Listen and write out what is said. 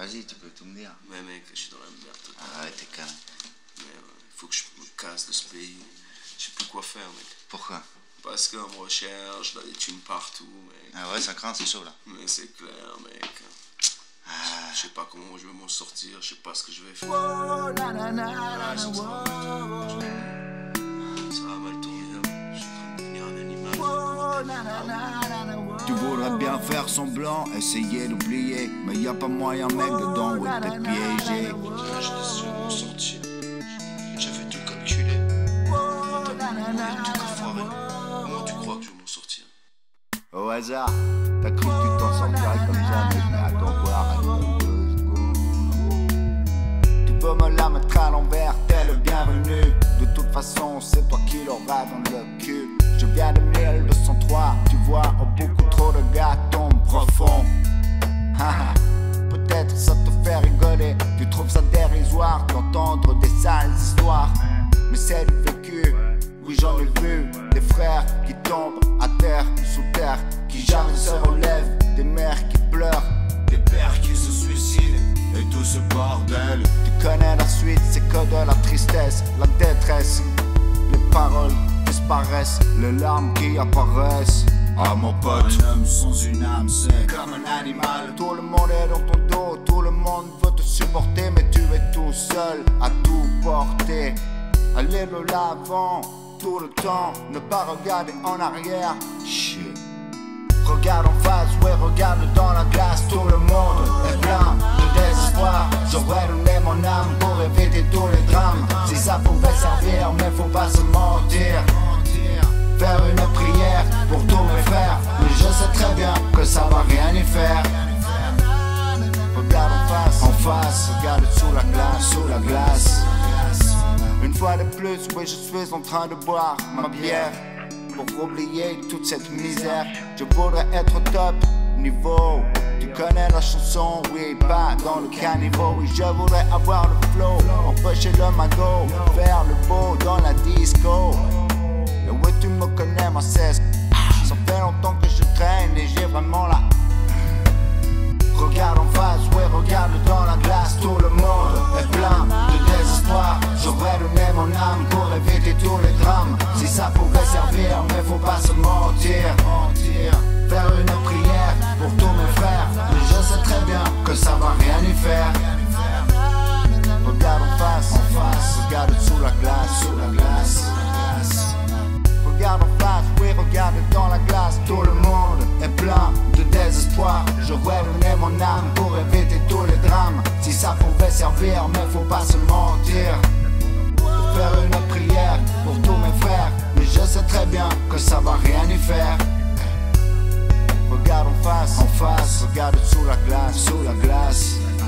vas-y, tu peux tout me dire. Mais mec, je suis dans la merde totale. Ah ouais, t'es calme. Mais il faut que je me casse de ce pays. Je sais plus quoi faire, mec. Pourquoi? Parce qu'on me recherche, là, des thunes partout, mec. Ah ouais, ça craint, c'est chaud là. Mais c'est clair, mec. Ah. Je sais pas comment je vais m'en sortir, je sais pas ce que je vais faire. Oh, na, na, na, Ah, ça va mal tourner là. Je suis en train de devenir un animal. oh, na, na, na, na, na, oh. Tu voudrais bien faire semblant, essayer d'oublier, mais y a pas moyen mec dedans où t'es piégé. Je décide de m'en sortir. J'avais tout calculé. Tout foiré. Comment tu crois que je vais m'en sortir? Au hasard, t'as cru que tu t'en sortirais comme jamais, mais attends voir, attends 2 secondes. Tu peux me la mettre à l'envers, t'es le bienvenu. De toute façon, c'est toi qui l'auras dans le cul. Je viens de 1203, tu vois, oh, beaucoup trop de gars tombent profond. Peut-être ça te fait rigoler, tu trouves ça dérisoire d'entendre des sales histoires. Mais c'est du vécu, oui j'en ai vu. Des frères qui tombent à terre, sous terre, qui jamais se relèvent. Des mères qui pleurent, des pères qui se suicident. Et tout ce bordel, tu connais la suite, c'est que de la tristesse, la détresse. Les paroles disparaissent, les larmes qui apparaissent. Ah mon pote, un homme sans une âme, c'est comme un animal. Tout le monde est dans ton dos, tout le monde veut te supporter, mais tu es tout seul à tout porter. Aller de l'avant tout le temps, ne pas regarder en arrière. Shit. Regarde en face, ouais, regarde dans la glace. Tout le monde est plein de désespoir. J'aurais donné mon âme pour éviter tous les drames. Si ça pouvait servir, mais faut pas se mentir. Faire une prière pour tous mes frères, mais je sais très bien que ça va rien y faire. Regarde en face, regarde sous la glace. Une fois de plus, oui, je suis en train de boire ma bière pour oublier toute cette misère. Je voudrais être au top niveau. Tu connais la chanson, oui, pas dans le caniveau. Oui, je voudrais avoir le flow, empêcher le magot, faire le beau dans la disco. Et oui, tu me connais, ma cesse. Ça fait longtemps que je traîne et j'ai vraiment la. Regarde en face, ouais, regarde dans la glace. Tout le monde est plein de désespoir. J'aurais donné mon âme pour éviter tous les drames. Si ça pouvait servir, mais faut pas se mentir. Faire une prière pour tous mes frères, mais je sais très bien que ça va rien y faire. Regarde en face, regarde sous la glace. Regarde en face, oui, regarde dans la glace. Tout le monde est plein de désespoir. J'aurais donné mon âme pour éviter tous les drames. Si ça pouvait servir, mais faut pas se mentir. Faire une prière pour tous mes frères, mais je sais très bien que ça va rien y faire. Regarde en face, regarde sous la glace.